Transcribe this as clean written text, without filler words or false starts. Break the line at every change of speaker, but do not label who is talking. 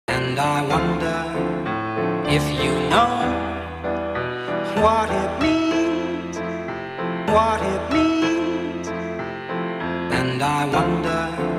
And I wonder if you know what it means, what it means. And I wonder